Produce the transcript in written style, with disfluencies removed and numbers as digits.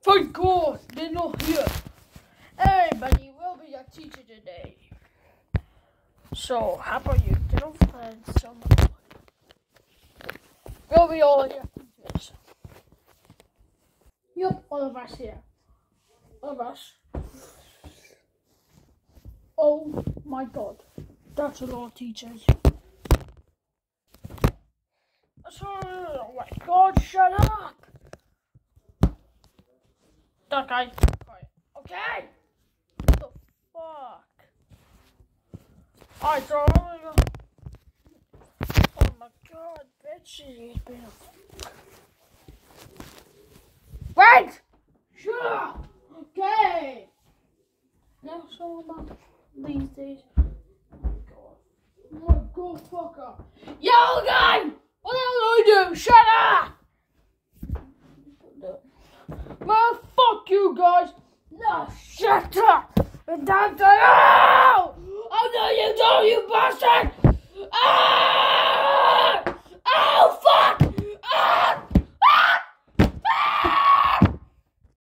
Thank God they're not here. Everybody will be your teacher today. So, how about you? Get off and someone. We'll be all your teachers. Yep, all of us here. All of us. Oh my God. That's a lot of teachers. Oh my God, shut up! That guy, quiet. Okay? What the fuck? Alright, so oh my God, bitches, he's been a... Wait! Shut up! Okay! Now, so about these days. Oh my God, fuck up. Yo, guy! What the hell do I do? Shut up! Well, fuck you guys! No, shut up! And that's oh no, you don't, you bastard!